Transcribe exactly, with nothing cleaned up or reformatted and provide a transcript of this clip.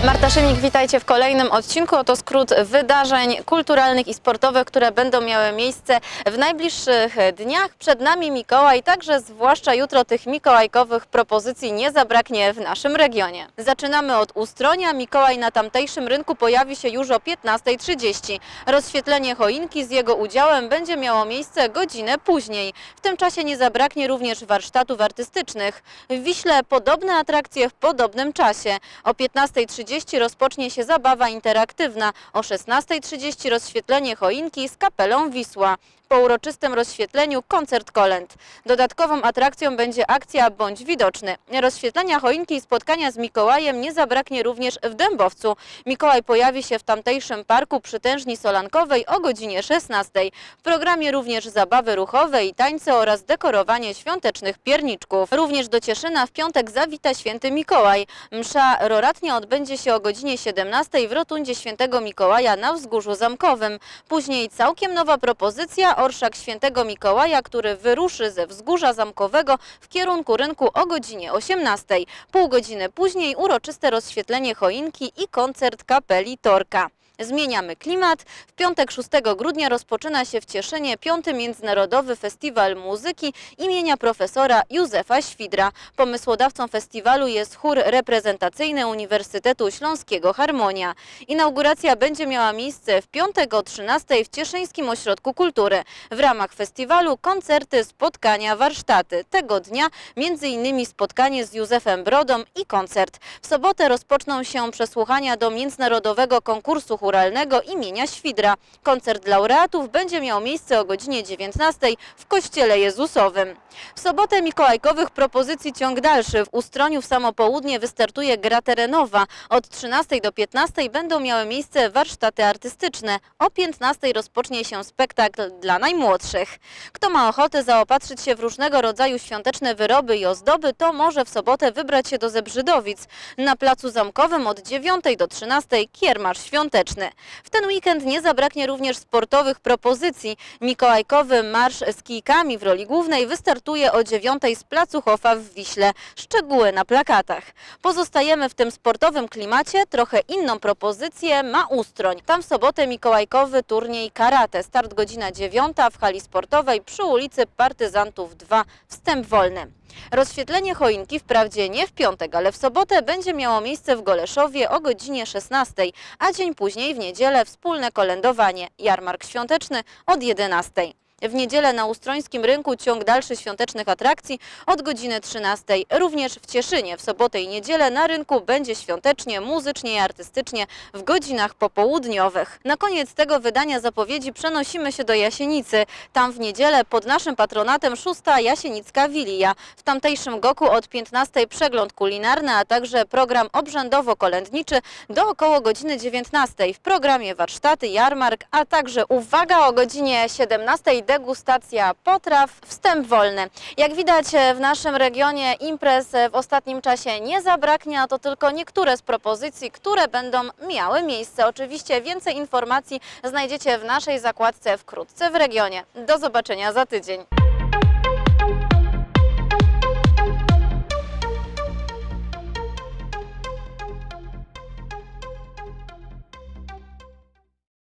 Marta Szymik, witajcie w kolejnym odcinku. Oto skrót wydarzeń kulturalnych i sportowych, które będą miały miejsce w najbliższych dniach. Przed nami Mikołaj, także zwłaszcza jutro tych mikołajkowych propozycji nie zabraknie w naszym regionie. Zaczynamy od Ustronia. Mikołaj na tamtejszym rynku pojawi się już o piętnastej trzydzieści. Rozświetlenie choinki z jego udziałem będzie miało miejsce godzinę później. W tym czasie nie zabraknie również warsztatów artystycznych. W Wiśle podobne atrakcje w podobnym czasie. O piętnastej trzydzieści rozpocznie się zabawa interaktywna, o szesnastej trzydzieści rozświetlenie choinki z kapelą Wisła. Po uroczystym rozświetleniu koncert kolęd. Dodatkową atrakcją będzie akcja Bądź Widoczny. Rozświetlenia choinki i spotkania z Mikołajem nie zabraknie również w Dębowcu. Mikołaj pojawi się w tamtejszym parku przy tężni solankowej o godzinie szesnastej. W programie również zabawy ruchowe i tańce oraz dekorowanie świątecznych pierniczków. Również do Cieszyna w piątek zawita święty Mikołaj. Msza roratnia odbędzie się o godzinie siedemnastej w rotundzie świętego Mikołaja na Wzgórzu Zamkowym. Później całkiem nowa propozycja, orszak świętego Mikołaja, który wyruszy ze Wzgórza Zamkowego w kierunku rynku o godzinie osiemnastej. Pół godziny później uroczyste rozświetlenie choinki i koncert kapeli Torka. Zmieniamy klimat. W piątek szóstego grudnia rozpoczyna się w Cieszynie piąty Międzynarodowy Festiwal Muzyki imienia profesora Józefa Świdra. Pomysłodawcą festiwalu jest chór reprezentacyjny Uniwersytetu Śląskiego Harmonia. Inauguracja będzie miała miejsce w piątek o trzynastej w Cieszyńskim Ośrodku Kultury. W ramach festiwalu koncerty, spotkania, warsztaty. Tego dnia między innymi spotkanie z Józefem Brodą i koncert. W sobotę rozpoczną się przesłuchania do międzynarodowego konkursu chóralnego imienia Świdra. Koncert laureatów będzie miał miejsce o godzinie dziewiętnastej w Kościele Jezusowym. W sobotę mikołajkowych propozycji ciąg dalszy. W Ustroniu w samo południe wystartuje gra terenowa. Od trzynastej do piętnastej będą miały miejsce warsztaty artystyczne. O piętnastej rozpocznie się spektakl dla najmłodszych. Kto ma ochotę zaopatrzyć się w różnego rodzaju świąteczne wyroby i ozdoby, to może w sobotę wybrać się do Zebrzydowic. Na Placu Zamkowym od dziewiątej do trzynastej kiermasz świąteczny. W ten weekend nie zabraknie również sportowych propozycji. Mikołajkowy marsz z kijkami w roli głównej wystartuje o dziewiątej z Placu Hofa w Wiśle. Szczegóły na plakatach. Pozostajemy w tym sportowym klimacie. Trochę inną propozycję ma Ustroń. Tam w sobotę mikołajkowy turniej karate. Start godzina dziewiąta w hali sportowej przy ulicy Partyzantów dwa. Wstęp wolny. Rozświetlenie choinki wprawdzie nie w piątek, ale w sobotę będzie miało miejsce w Goleszowie o godzinie szesnastej, a dzień później w niedzielę wspólne kolędowanie, jarmark świąteczny od jedenastej. W niedzielę na Ustrońskim Rynku ciąg dalszy świątecznych atrakcji od godziny trzynastej. Również w Cieszynie w sobotę i niedzielę na rynku będzie świątecznie, muzycznie i artystycznie w godzinach popołudniowych. Na koniec tego wydania zapowiedzi przenosimy się do Jasienicy. Tam w niedzielę pod naszym patronatem szósta Jasienicka Wilia. W tamtejszym Goku od piętnastej przegląd kulinarny, a także program obrzędowo-kolędniczy do około godziny dziewiętnastej. W programie warsztaty, jarmark, a także uwaga o godzinie siedemnastej degustacja potraw, wstęp wolny. Jak widać w naszym regionie imprez w ostatnim czasie nie zabraknie, a to tylko niektóre z propozycji, które będą miały miejsce. Oczywiście więcej informacji znajdziecie w naszej zakładce wkrótce w regionie. Do zobaczenia za tydzień.